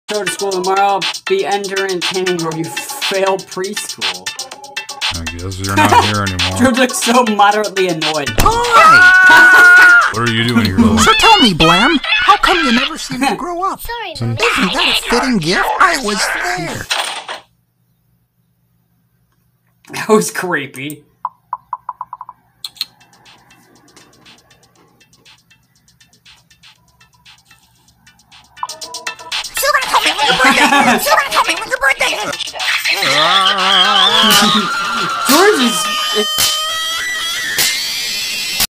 Go to school tomorrow, be entertaining or you fail preschool. I guess you're not here anymore. George looks so moderately annoyed. Hi! What are you doing here, little? So tell me, Blam, how come you never seem to grow up? Sorry, Isn't that a fitting gift? I was there. That was creepy. You're gonna tell me when your birthday is. You're gonna tell me when your birthday is. George is...